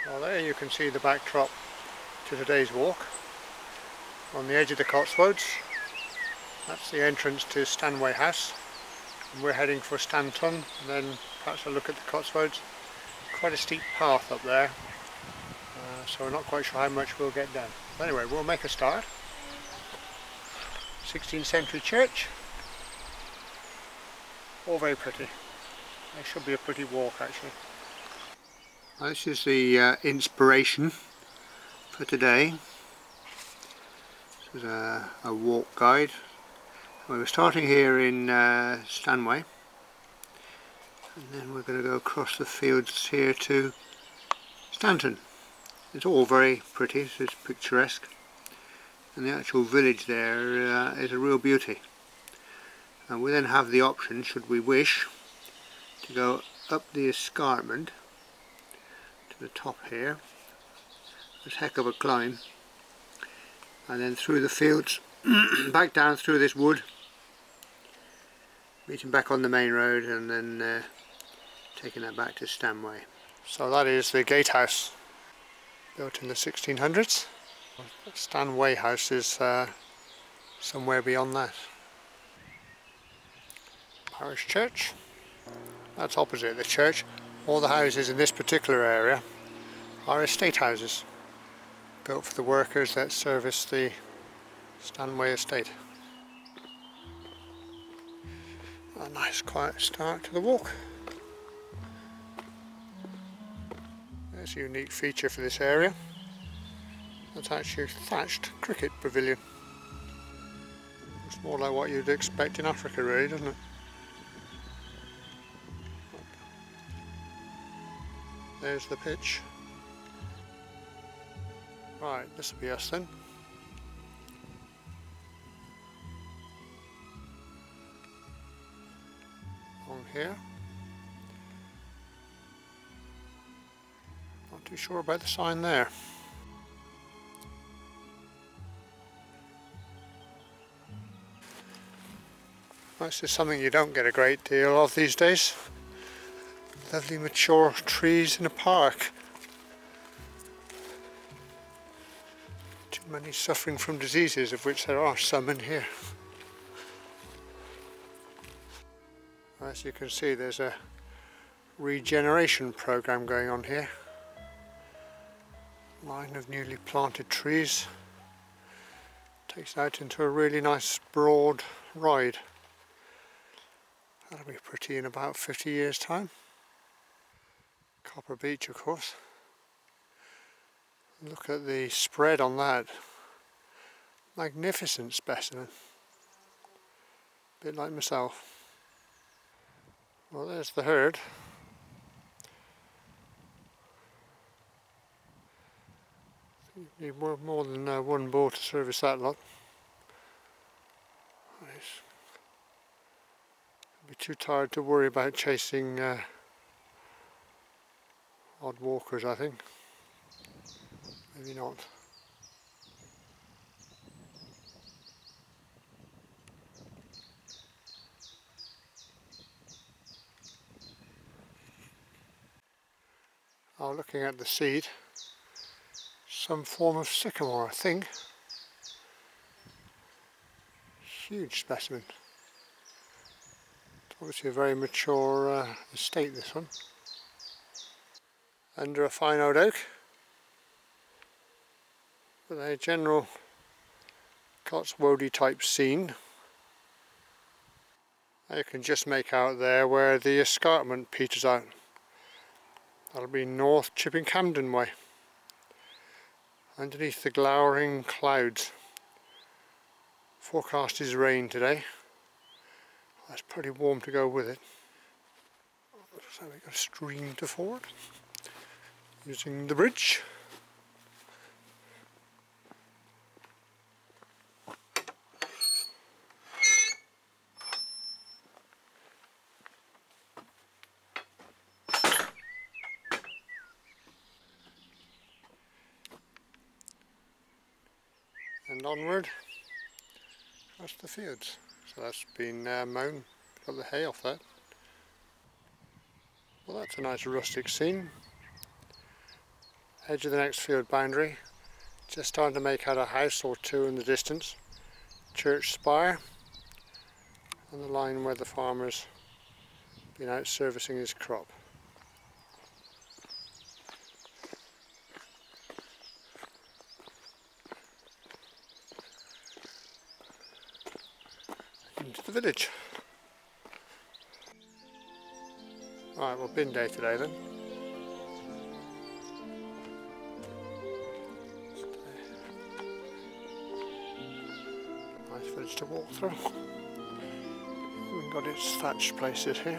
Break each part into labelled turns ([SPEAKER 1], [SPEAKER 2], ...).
[SPEAKER 1] Well, there you can see the backdrop to today's walk on the edge of the Cotswolds. That's the entrance to Stanway House, and we're heading for Stanton and then perhaps a look at the Cotswolds. Quite a steep path up there, so we're not quite sure how much we'll get done. But anyway, we'll make a start. 16th century church, all very pretty. It should be a pretty walk actually. This is the inspiration for today. This is a walk guide. We're starting here in Stanway, and then we're going to go across the fields here to Stanton. It's all very pretty, it's picturesque, and the actual village there is a real beauty. And we then have the option, should we wish, to go up the escarpment to the top here. It's a heck of a climb, and then through the fields back down through this wood, meeting back on the main road, and then taking that back to Stanway. So that is the gatehouse, built in the 1600s. Stanway House is somewhere beyond that. Parish church, that's opposite the church. All the houses in this particular area are estate houses, built for the workers that service the Stanway estate. A nice quiet start to the walk. There's a unique feature for this area. That's actually a thatched cricket pavilion. It's more like what you'd expect in Africa really, doesn't it? There's the pitch. Right, this will be us then. On here. Not too sure about the sign there. This is something you don't get a great deal of these days. Lovely mature trees in a park. Too many suffering from diseases, of which there are some in here. As you can see, there's a regeneration program going on here. Line of newly planted trees. Takes out into a really nice broad ride. That'll be pretty in about 50 years' time. Copper Beach, of course. Look at the spread on that. Magnificent specimen. Bit like myself. Well, there's the herd. You need more than one bull to service that lot. Nice. I'll be too tired to worry about chasing odd walkers, I think. Maybe not. Oh, looking at the seed, some form of sycamore, I think. Huge specimen. It's obviously a very mature estate, this one. Under a fine old oak, with a general Cotswoldy type scene. You can just make out there where the escarpment peters out. That'll be North Chipping Camden way, underneath the glowering clouds. Forecast is rain today. That's pretty warm to go with it. So we've got a stream to ford using the bridge. And onward across the fields. So that's been mown, got the hay off that. Well, that's a nice rustic scene. Edge of the next field boundary. Just starting to make out a house or two in the distance. Church spire. On the line where the farmer's been out servicing his crop. Into the village. Right, well, bin day today then. Nice village to walk through. We've got its thatched places here.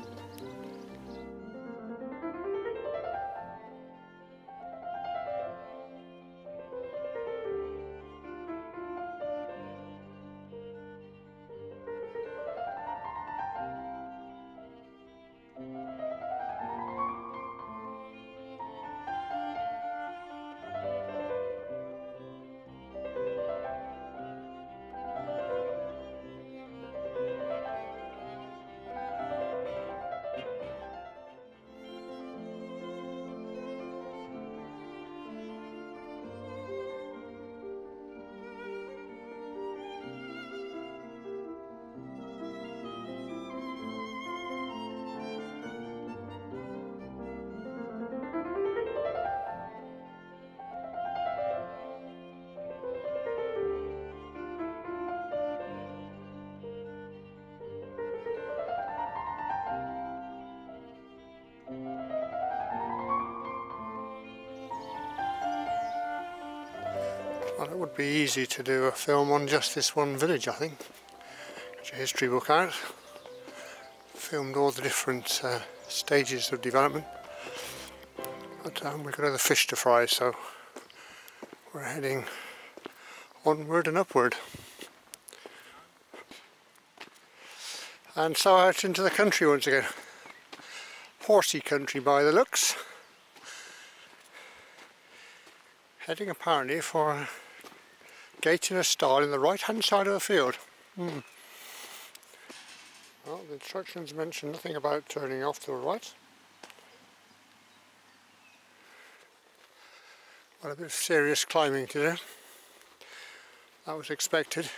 [SPEAKER 1] Well, it would be easy to do a film on just this one village, I think. Get your history book out. Filmed all the different stages of development. But we've got other fish to fry, so we're heading onward and upward. And so out into the country once again. Horsey country by the looks. Heading apparently for gate in a stile in the right hand side of the field. Well, the instructions mention nothing about turning off to the right. Well, a bit of serious climbing to do. That was expected.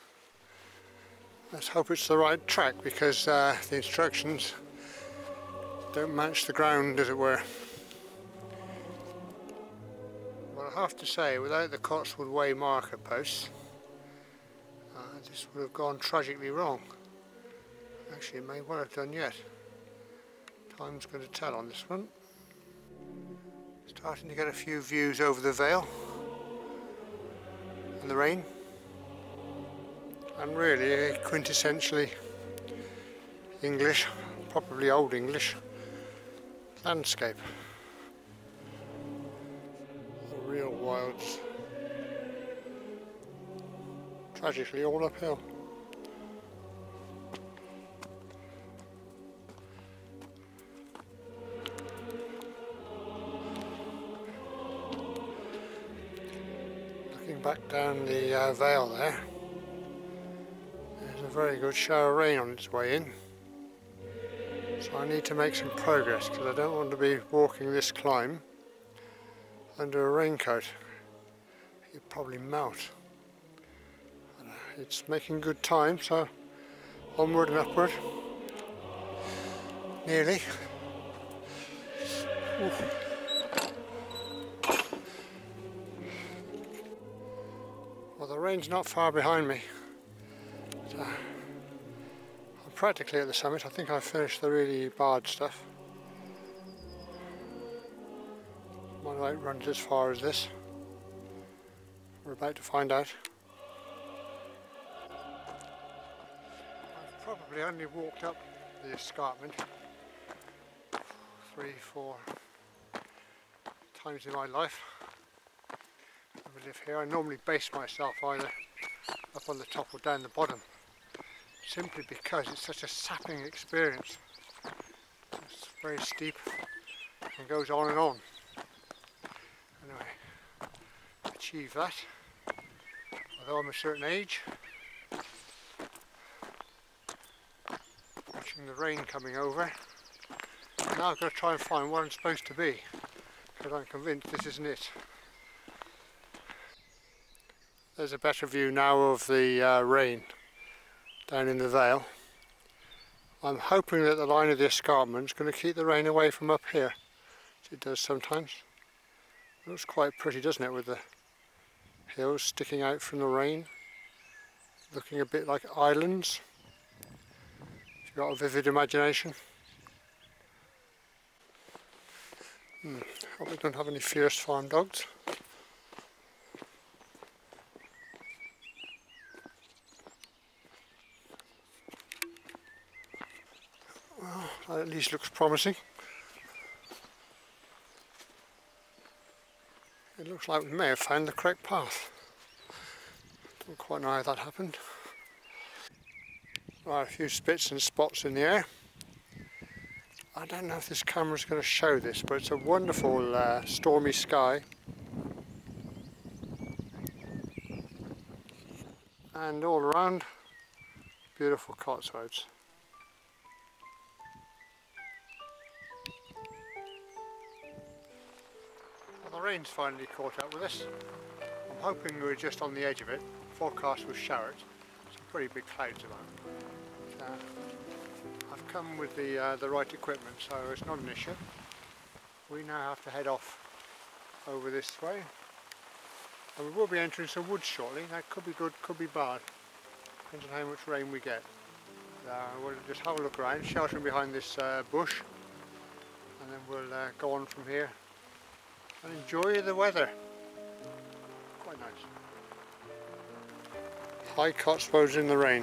[SPEAKER 1] Let's hope it's the right track, because the instructions don't match the ground, as it were. Well, I have to say, without the Cotswold Way marker posts, this would have gone tragically wrong. Actually, it may well have done yet. Time's going to tell on this one. Starting to get a few views over the vale and the rain, and really a quintessentially English, probably Old English landscape. The real wilds, tragically all uphill. Looking back down the vale there, there's a very good shower of rain on its way in. So I need to make some progress, because I don't want to be walking this climb under a raincoat. You'd probably melt. It's making good time, so onward and upward. Nearly. Oof. Well, the rain's not far behind me. So I'm practically at the summit. I think I've finished the really bad stuff. My route runs as far as this. We're about to find out. I've probably only walked up the escarpment 3-4 times in my life. I live here. I normally base myself either up on the top or down the bottom, simply because it's such a sapping experience. It's very steep and goes on and on. Anyway, achieve that. Although I'm a certain age, watching the rain coming over, now I've got to try and find where I'm supposed to be, but I'm convinced this isn't it. There's a better view now of the rain down in the vale. I'm hoping that the line of the escarpment is going to keep the rain away from up here, as it does sometimes. It looks quite pretty, doesn't it, with the hills sticking out from the rain, looking a bit like islands. If you've got a vivid imagination. Hope we don't have any fierce farm dogs. Well, that at least looks promising. It looks like we may have found the correct path. Don't quite know how that happened. Right, a few spits and spots in the air. I don't know if this camera is going to show this, but it's a wonderful stormy sky. And all around, beautiful Cotswolds. Well, the rain's finally caught up with us. I'm hoping we're just on the edge of it. Forecast was showered. Some pretty big clouds around. I've come with the right equipment, so it's not an issue. We now have to head off over this way. And we will be entering some woods shortly. That could be good, could be bad. Depends on how much rain we get. We'll just have a look around, sheltering behind this bush. And then we'll go on from here and enjoy the weather. Quite nice. High Cotswolds in the rain.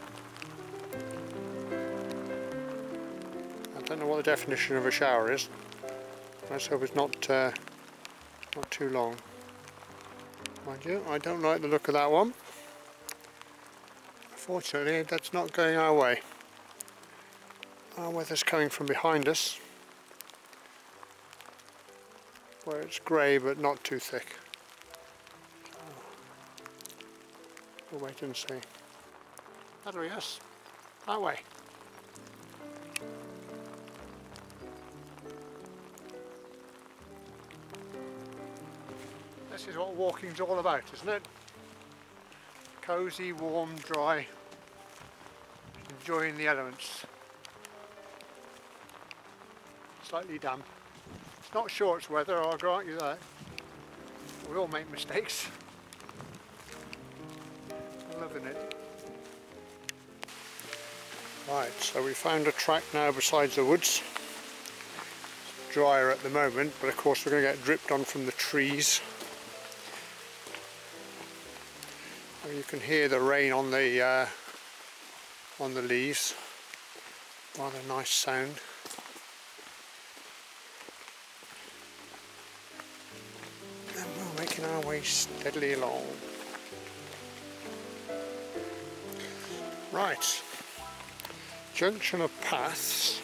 [SPEAKER 1] I don't know what the definition of a shower is. Let's hope it's not too long. Mind you, I don't like the look of that one. Fortunately, that's not going our way. Our weather's coming from behind us, where it's grey but not too thick. We'll wait and see. That'll be us. That way. This is what walking's all about, isn't it? Cosy, warm, dry, enjoying the elements. Slightly damp. It's not shorts weather, I'll grant you that. We all make mistakes. I'm loving it. Right, so we found a track now besides the woods. It's drier at the moment, but of course we're going to get dripped on from the trees. You can hear the rain on the leaves. Rather nice sound. And we're making our way steadily along. Right. Junction of paths.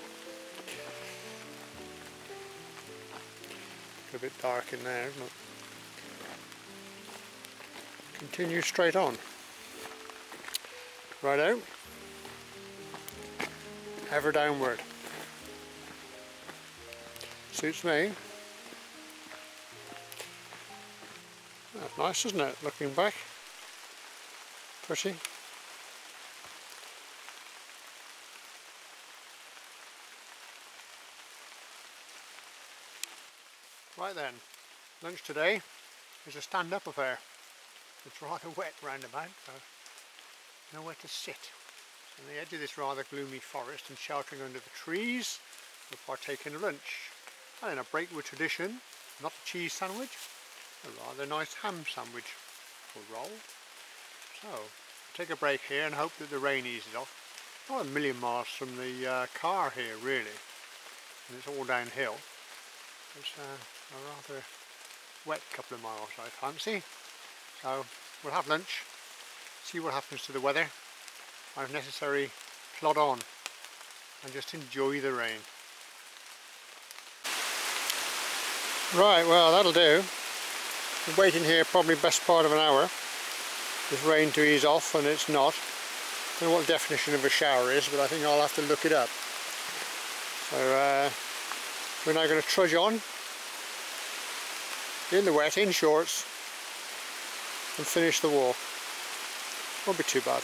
[SPEAKER 1] A bit dark in there, isn't it? Continue straight on. Righto. Ever downward. Suits me. That's nice, isn't it? Looking back. Pretty. Right then, lunch today is a stand-up affair. It's rather wet round about, so nowhere to sit. So on the edge of this rather gloomy forest and sheltering under the trees, we'll partake in a lunch. And then a break with tradition, not a cheese sandwich, a rather nice ham sandwich or roll. So, we'll take a break here and hope that the rain eases off. Not a million miles from the car here really, and it's all downhill. It's a rather wet couple of miles I fancy. So we'll have lunch, see what happens to the weather, and if necessary plod on and just enjoy the rain. Right, well that'll do. Been waiting here probably best part of an hour. This rain to ease off, and it's not. I don't know what the definition of a shower is, but I think I'll have to look it up. So we're now going to trudge on in the wet, in shorts, and finish the walk. Won't be too bad.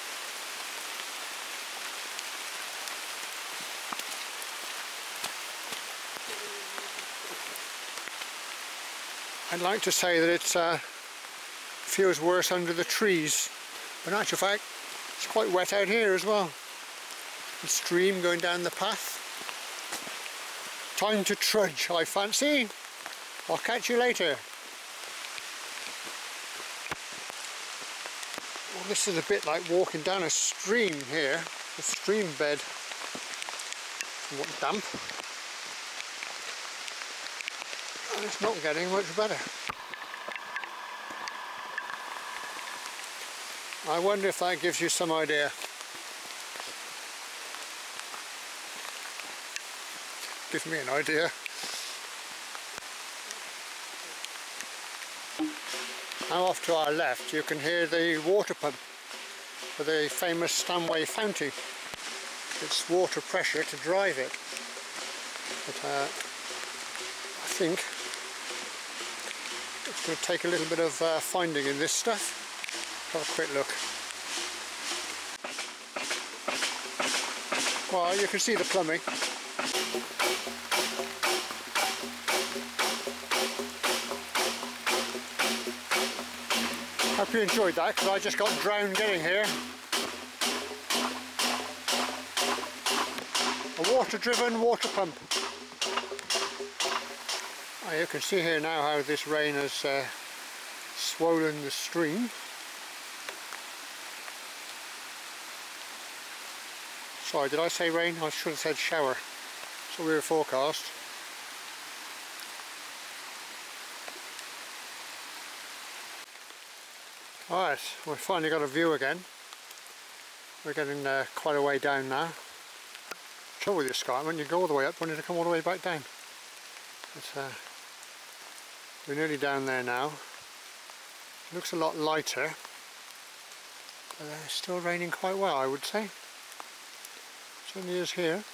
[SPEAKER 1] I'd like to say that it feels worse under the trees, but in actual fact it's quite wet out here as well. The stream going down the path. Time to trudge, I fancy. I'll catch you later. Well, this is a bit like walking down a stream here, a stream bed. Somewhat damp. And it's not getting much better. I wonder if that gives you some idea. Gives me an idea. Now off to our left you can hear the water pump for the famous Stanway fountain. It's water pressure to drive it. But I think it's going to take a little bit of finding in this stuff. Have a quick look. Well, you can see the plumbing. Hope you enjoyed that, because I just got drowned getting here. A water-driven water pump. Oh, you can see here now how this rain has swollen the stream. Sorry, did I say rain? I should have said shower. So we were forecast. Alright, we've finally got a view again. We're getting quite a way down now. Trouble with your sky, when you go all the way up, you need to come all the way back down. But, we're nearly down there now. It looks a lot lighter, but it's still raining quite well, I would say. Certainly is here.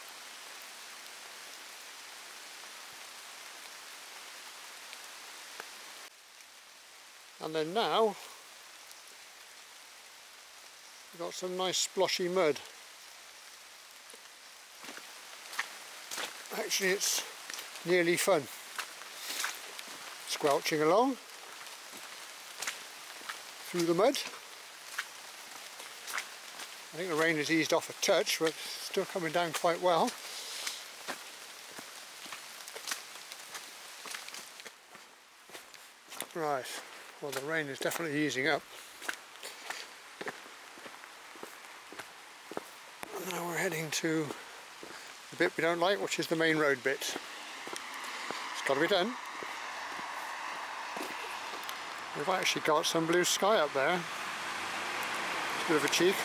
[SPEAKER 1] And then now we've got some nice sploshy mud. Actually it's nearly fun. Squelching along through the mud. I think the rain has eased off a touch, but still coming down quite well. Right, well the rain is definitely easing up. And now we're heading to the bit we don't like, which is the main road bit. It's got to be done. We've actually got some blue sky up there. It's a bit of a cheek.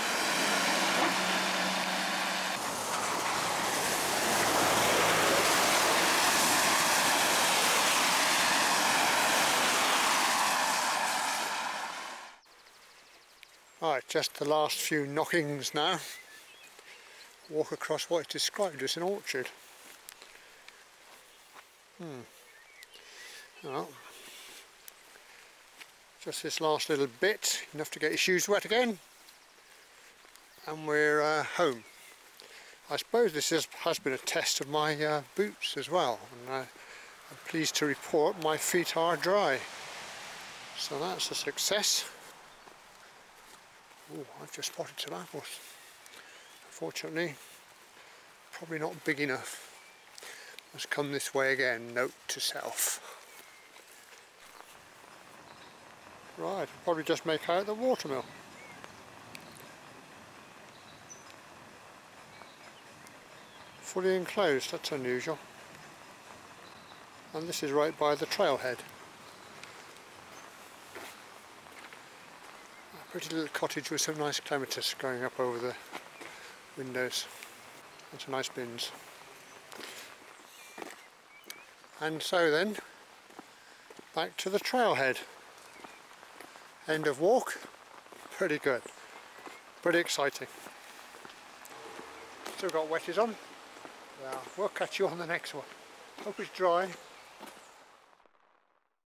[SPEAKER 1] Right, just the last few knockings now. Walk across what is described as an orchard. Well, just this last little bit, enough to get your shoes wet again, and we're home. I suppose this has been a test of my boots as well, and I'm pleased to report my feet are dry. So that's a success. Oh, I've just spotted some apples. Unfortunately, probably not big enough. Must come this way again, note to self. Right, I'll probably just make out the watermill. Fully enclosed, that's unusual. And this is right by the trailhead. A pretty little cottage with some nice clematis going up over the windows. And some nice bins. And so then, back to the trailhead. End of walk. Pretty good. Pretty exciting. Still got wetties on. Well, we'll catch you on the next one. Hope it's dry.